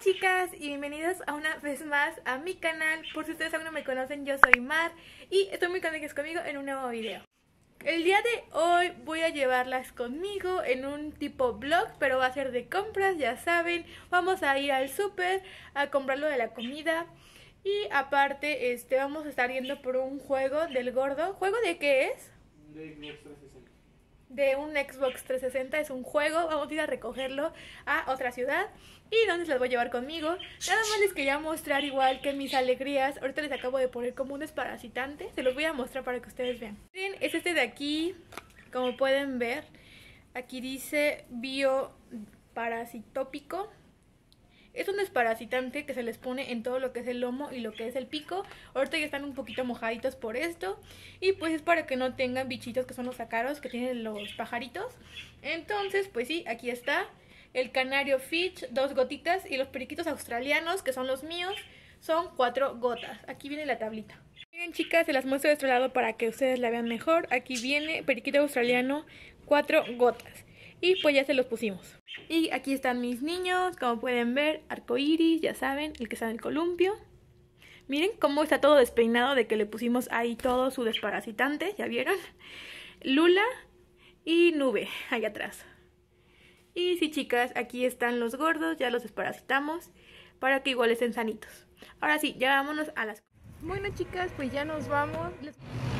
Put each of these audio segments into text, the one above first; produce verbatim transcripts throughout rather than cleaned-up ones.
chicas y bienvenidos a una vez más a mi canal. Por si ustedes aún no me conocen, yo soy Mar y estoy muy contenta que estés conmigo en un nuevo video. El día de hoy voy a llevarlas conmigo en un tipo vlog, pero va a ser de compras, ya saben. Vamos a ir al súper a comprar lo de la comida y aparte este vamos a estar yendo por un juego del gordo. ¿Juego de qué es? De Xbox trescientos sesenta. De un Xbox trescientos sesenta, es un juego. Vamos a ir a recogerlo a otra ciudad y donde se los voy a llevar conmigo. Nada más les quería mostrar igual que mis alegrías. Ahorita les acabo de poner como un desparasitante, se los voy a mostrar para que ustedes vean. Miren, es este de aquí, como pueden ver. Aquí dice bioparasitópico. Es un desparasitante que se les pone en todo lo que es el lomo y lo que es el pico. Ahorita ya están un poquito mojaditos por esto. Y pues es para que no tengan bichitos que son los ácaros que tienen los pajaritos. Entonces pues sí, aquí está. El canario Fitch, dos gotitas. Y los periquitos australianos, que son los míos, son cuatro gotas. Aquí viene la tablita. Miren chicas, se las muestro de este lado para que ustedes la vean mejor. Aquí viene periquito australiano, cuatro gotas. Y pues ya se los pusimos. Y aquí están mis niños, como pueden ver, arcoiris, ya saben, el que está en el columpio. Miren cómo está todo despeinado de que le pusimos ahí todo su desparasitante, ¿ya vieron? Lula y Nube, ahí atrás. Y sí chicas, aquí están los gordos, ya los desparasitamos para que igual estén sanitos. Ahora sí, ya vámonos a las... Bueno chicas, pues ya nos vamos. Les...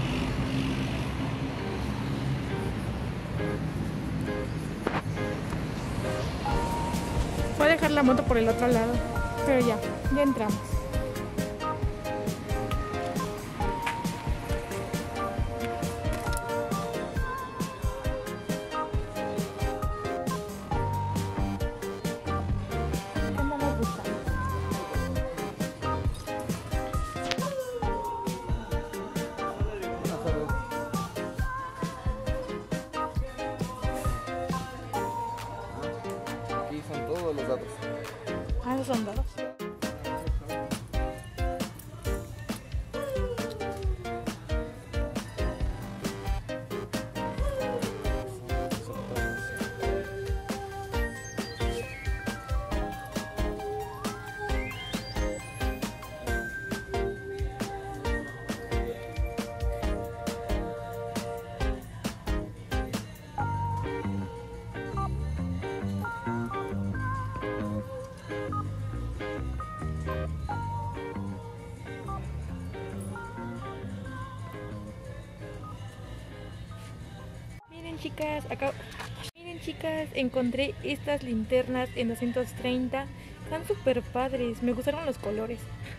Voy a dejar la moto por el otro lado, pero ya, ya entramos. ¿Qué andamos buscando? Aquí son todos los datos. Ah, esos son dados. Miren chicas, acá... Miren chicas, encontré estas linternas en doscientos treinta. Están súper padres, me gustaron los colores.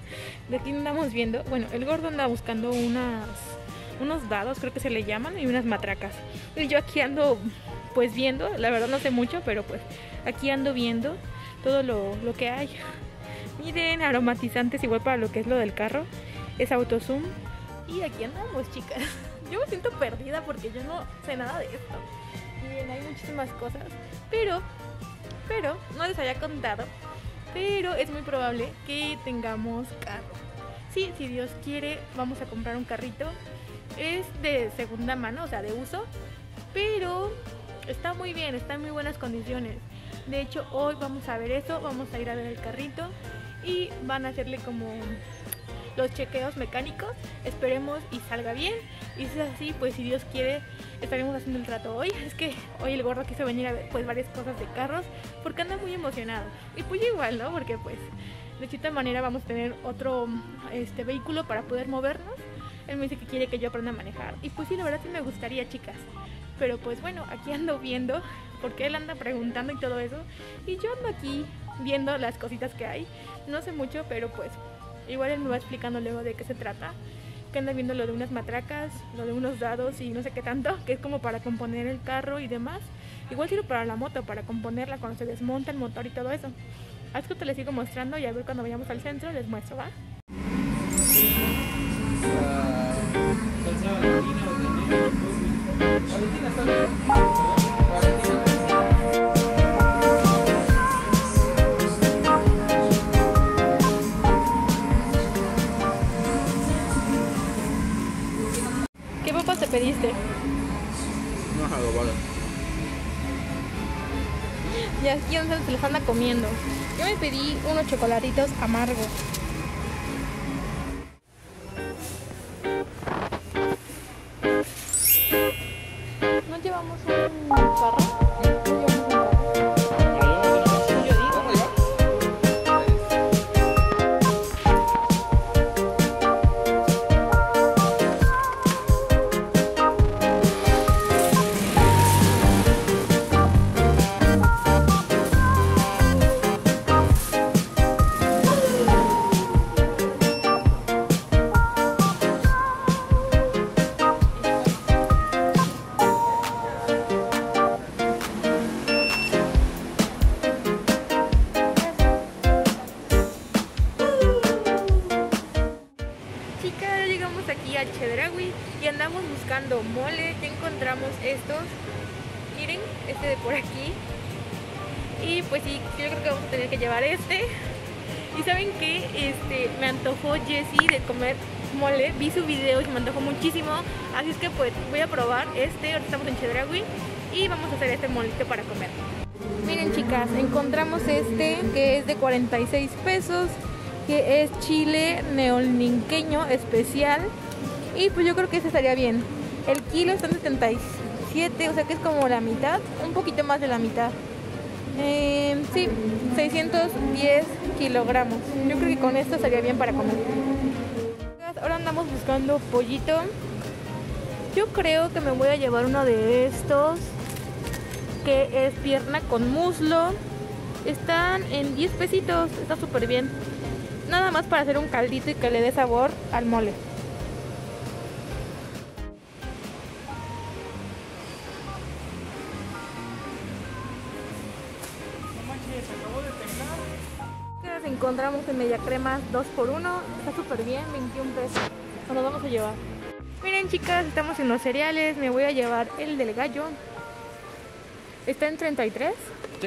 De aquí andamos viendo, bueno, el gordo anda buscando unas, unos dados, creo que se le llaman, y unas matracas. Y yo aquí ando pues viendo, la verdad no sé mucho, pero pues aquí ando viendo todo lo, lo que hay. Miren, aromatizantes igual para lo que es lo del carro, es autozoom. Y aquí andamos chicas. Yo me siento perdida porque yo no sé nada de esto. Miren, hay muchísimas cosas. Pero, pero, no les había contado. Pero es muy probable que tengamos carro. Sí, si Dios quiere, vamos a comprar un carrito. Es de segunda mano, o sea, de uso. Pero está muy bien, está en muy buenas condiciones. De hecho, hoy vamos a ver eso. Vamos a ir a ver el carrito. Y van a hacerle como... los chequeos mecánicos, esperemos y salga bien. Y si es así, pues si Dios quiere, estaremos haciendo el trato hoy. Es que hoy el gordo quiso venir a ver pues varias cosas de carros, porque anda muy emocionado. Y pues igual, ¿no? Porque pues de cierta manera vamos a tener otro este vehículo para poder movernos. Él me dice que quiere que yo aprenda a manejar. Y pues sí, la verdad sí me gustaría, chicas. Pero pues bueno, aquí ando viendo, porque él anda preguntando y todo eso. Y yo ando aquí viendo las cositas que hay. No sé mucho, pero pues... igual él me va explicando luego de qué se trata. Que anda viendo lo de unas matracas, lo de unos dados y no sé qué tanto. Que es como para componer el carro y demás. Igual sirve para la moto, para componerla cuando se desmonta el motor y todo eso. Así que te les sigo mostrando y a ver cuando vayamos al centro les muestro, ¿va? ¿Qué papas te pediste? Unas adobadas. Y aquí donde se los anda comiendo. Yo Yo me pedí unos chocolatitos amargos. ¿No llevamos un carro? ¿No llevamos un carro? Yo digo. Chicas, llegamos aquí a Chedraui y andamos buscando mole. Ya encontramos estos. Miren, este de por aquí. Y pues sí, yo creo que vamos a tener que llevar este. Y saben que este, me antojó Jessie de comer mole. Vi su video y se me antojó muchísimo. Así es que pues voy a probar este. Ahora estamos en Chedraui y vamos a hacer este molito para comer. Miren, chicas, encontramos este que es de cuarenta y seis pesos. Que es chile neolninqueño especial. Y pues yo creo que ese estaría bien. El kilo está en setenta y siete, o sea que es como la mitad, un poquito más de la mitad. Eh, sí, seiscientos diez kilogramos. Yo creo que con esto estaría bien para comer. Ahora andamos buscando pollito. Yo creo que me voy a llevar uno de estos, que es pierna con muslo. Están en diez pesitos, está súper bien. Nada más para hacer un caldito y que le dé sabor al mole. Nos encontramos en Media Crema dos por uno. Está súper bien, veintiún pesos. Nos lo vamos a llevar. Miren, chicas, estamos en los cereales. Me voy a llevar el del gallo. Está en treinta y tres. Sí.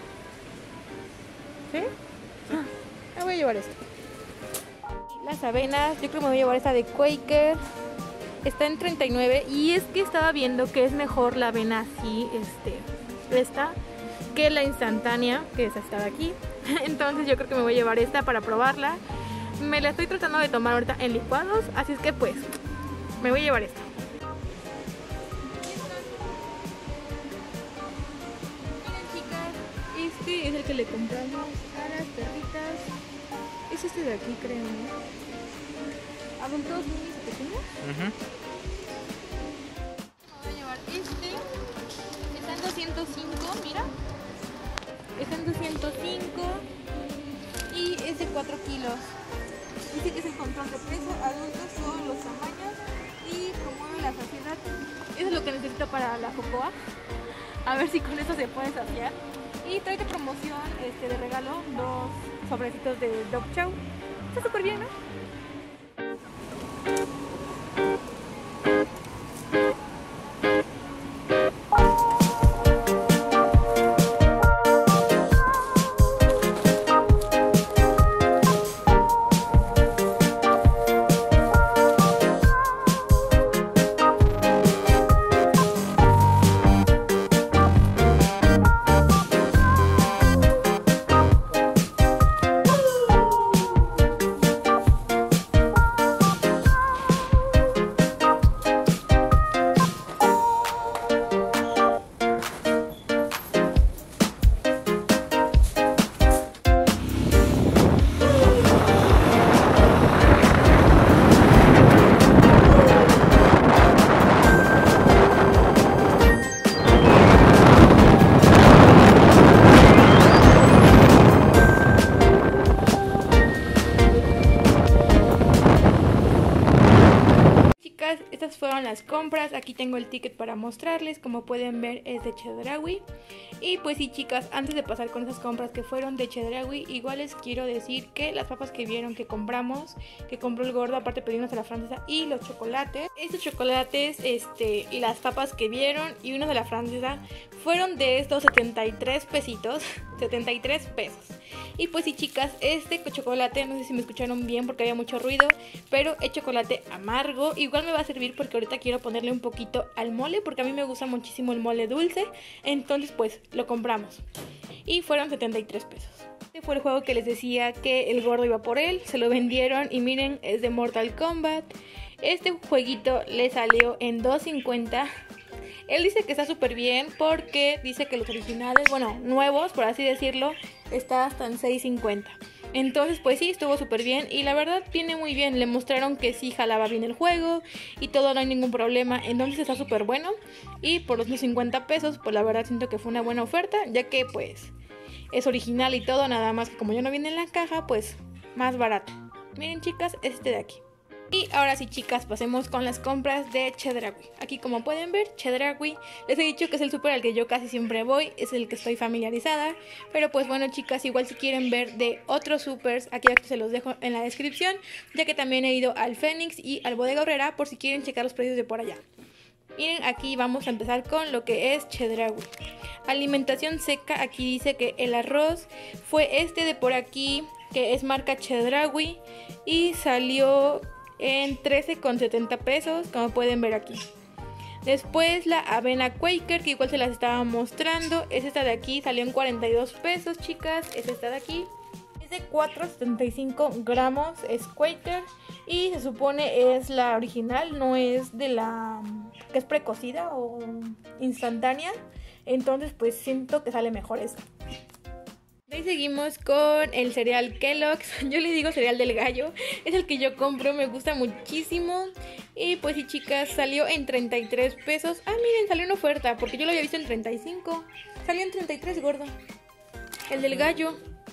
¿Sí? Ah, me voy a llevar esto. Las avenas, yo creo que me voy a llevar esta de Quaker. Está en treinta y nueve. Y es que estaba viendo que es mejor la avena así, este, esta, que la instantánea, que es esta de aquí. Entonces yo creo que me voy a llevar esta para probarla. Me la estoy tratando de tomar ahorita en licuados, así es que pues me voy a llevar esta. Miren, chicas, este es el que le compramos a las perritas. Es este de aquí, creo, ¿no? Adultos minis pequeños. Uh-huh. Me voy a llevar este. Está en doscientos cinco, mira. Está en doscientos cinco. Y es de cuatro kilos. Dice que es el control de peso, adultos, todos los tamaños. Y promueve la saciedad. Eso es lo que necesito para la cocoa. A ver si con eso se puede saciar. Y trae de promoción, este, de regalo, dos sobrecitos de Dog Chow. Está súper bien, ¿no? Estas fueron las compras. Aquí tengo el ticket para mostrarles. Como pueden ver, es de Chedraui. Y pues sí, chicas, antes de pasar con esas compras que fueron de Chedraui, igual les quiero decir que las papas que vieron que compramos, que compró el gordo, aparte pedimos a la francesa, y los chocolates, estos chocolates, este, y las papas que vieron y uno de la francesa, fueron de estos setenta y tres pesitos, setenta y tres pesos. Y pues sí, chicas, este chocolate, no sé si me escucharon bien porque había mucho ruido, pero es chocolate amargo. Igual me va a servir porque ahorita quiero ponerle un poquito al mole, porque a mí me gusta muchísimo el mole dulce. Entonces pues lo compramos y fueron setenta y tres pesos. Este fue el juego que les decía que el gordo iba por él, se lo vendieron y miren, es de Mortal Kombat. Este jueguito le salió en dos cincuenta. Él dice que está súper bien porque dice que los originales, bueno, nuevos, por así decirlo, está hasta en seis cincuenta. Entonces, pues sí, estuvo súper bien y la verdad viene muy bien. Le mostraron que sí jalaba bien el juego y todo, no hay ningún problema. Entonces está súper bueno y por los cincuenta pesos, pues la verdad siento que fue una buena oferta, ya que pues es original y todo, nada más que como ya no viene en la caja, pues más barato. Miren chicas, este de aquí. Y ahora sí chicas, pasemos con las compras de Chedraui. Aquí como pueden ver, Chedraui, les he dicho que es el súper al que yo casi siempre voy, es el que estoy familiarizada. Pero pues bueno chicas, igual si quieren ver de otros supers, aquí abajo se los dejo en la descripción, ya que también he ido al Fénix y al Bodega Aurrera por si quieren checar los precios de por allá. Miren, aquí vamos a empezar con lo que es Chedraui. Alimentación seca, aquí dice que el arroz fue este de por aquí, que es marca Chedraui y salió en trece con setenta pesos, como pueden ver aquí. Después la avena Quaker, que igual se las estaba mostrando, es esta de aquí, salió en cuarenta y dos pesos chicas, es esta de aquí. Es de cuatrocientos setenta y cinco gramos, es Quaker y se supone es la original, no es de la que es precocida o instantánea. Entonces pues siento que sale mejor esta. De ahí seguimos con el cereal Kellogg's, yo le digo cereal del gallo, es el que yo compro, me gusta muchísimo. Y pues sí chicas, salió en treinta y tres pesos. Ah miren, salió en oferta, porque yo lo había visto en treinta y cinco. Salió en treinta y tres, gordo, el del gallo.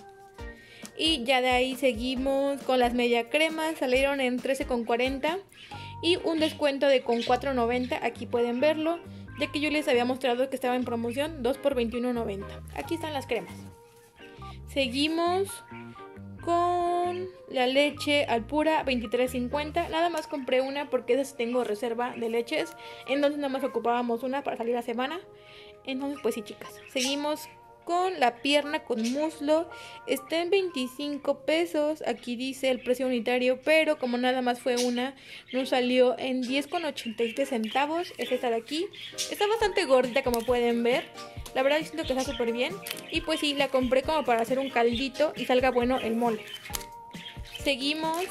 Y ya de ahí seguimos con las media cremas, salieron en trece con cuarenta. Y un descuento de con cuatro noventa, aquí pueden verlo, ya que yo les había mostrado que estaba en promoción, dos por veintiuno noventa. Aquí están las cremas. Seguimos con la leche Alpura veintitrés cincuenta. Nada más compré una porque esa tengo reserva de leches, entonces nada más ocupábamos una para salir la semana. Entonces pues sí chicas, seguimos con la pierna con muslo. Está en veinticinco pesos, aquí dice el precio unitario, pero como nada más fue una, nos salió en diez con ochenta y siete centavos. Es esta de aquí, está bastante gordita como pueden ver. La verdad siento que está súper bien. Y pues sí, la compré como para hacer un caldito y salga bueno el mole. Seguimos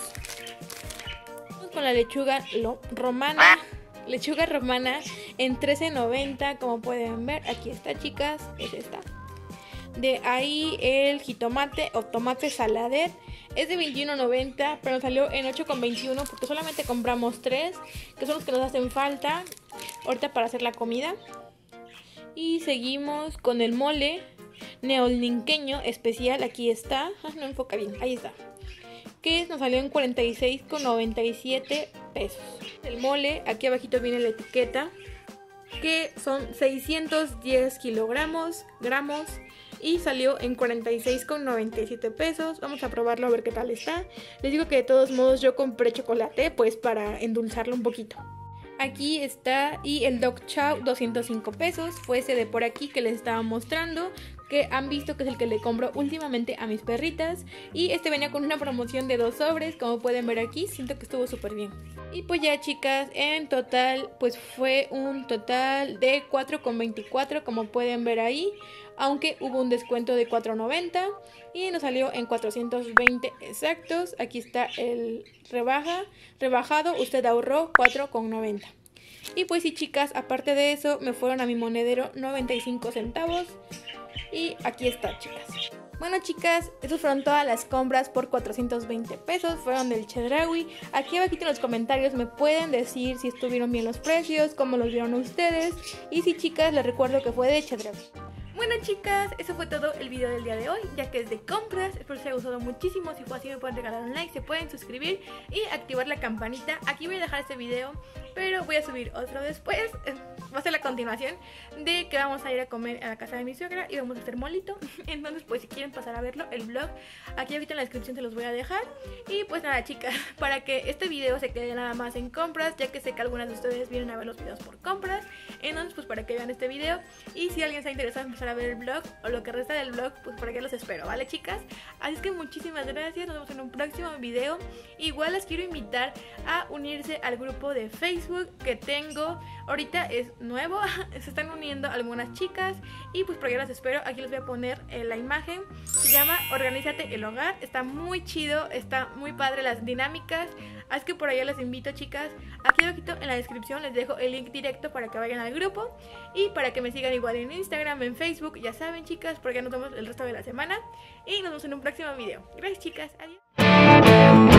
con la lechuga lo, romana. Lechuga romana en trece noventa, como pueden ver. Aquí está chicas, es esta. De ahí el jitomate o tomate saladet. Es de veintiuno noventa, pero salió en ocho con veintiuno porque solamente compramos tres, que son los que nos hacen falta ahorita para hacer la comida. Y seguimos con el mole neolinqueño especial, aquí está, ah, no enfoca bien, ahí está, que nos salió en cuarenta y seis con noventa y siete pesos. El mole, aquí abajito viene la etiqueta, que son seiscientos diez kilogramos, gramos, y salió en cuarenta y seis con noventa y siete pesos. Vamos a probarlo a ver qué tal está. Les digo que de todos modos yo compré chocolate, pues para endulzarlo un poquito. Aquí está, y el Dog Chow doscientos cinco pesos, fue ese de por aquí que les estaba mostrando, que han visto que es el que le compro últimamente a mis perritas. Y este venía con una promoción de dos sobres, como pueden ver aquí, siento que estuvo súper bien. Y pues ya chicas, en total pues fue un total de cuatro con veinticuatro, como pueden ver ahí, aunque hubo un descuento de cuatro noventa y nos salió en cuatrocientos veinte exactos. Aquí está el rebaja, rebajado, usted ahorró cuatro con noventa. Y pues sí chicas, aparte de eso me fueron a mi monedero noventa y cinco centavos. Y aquí está chicas. Bueno chicas, esas fueron todas las compras por cuatrocientos veinte pesos, fueron del Chedraui. Aquí abajito en los comentarios me pueden decir si estuvieron bien los precios, cómo los vieron ustedes. Y sí chicas, les recuerdo que fue de Chedraui. Bueno chicas, eso fue todo el video del día de hoy, ya que es de compras. Espero que les haya gustado muchísimo. Si fue así me pueden regalar un like, se pueden suscribir y activar la campanita. Aquí voy a dejar este video, pero voy a subir otro después. Va a ser la continuación de que vamos a ir a comer a la casa de mi suegra y vamos a hacer molito. Entonces pues si quieren pasar a verlo, el vlog, aquí ahorita en la descripción se los voy a dejar. Y pues nada chicas, para que este video se quede nada más en compras, ya que sé que algunas de ustedes vienen a ver los videos por compras. Entonces pues para que vean este video, y si alguien está interesado en empezar a ver el vlog o lo que resta del vlog, pues por aquí los espero, ¿vale chicas? Así es que muchísimas gracias, nos vemos en un próximo video. Igual les quiero invitar a unirse al grupo de Facebook Facebook que tengo ahorita es nuevo, se están uniendo algunas chicas y pues por allá las espero. Aquí les voy a poner eh, la imagen, se llama Organízate el Hogar, está muy chido, está muy padre las dinámicas, así que por allá les invito, chicas. Aquí abajito en la descripción les dejo el link directo para que vayan al grupo y para que me sigan igual en Instagram, en Facebook, ya saben, chicas, porque ya nos vemos el resto de la semana y nos vemos en un próximo video. Gracias, chicas, adiós.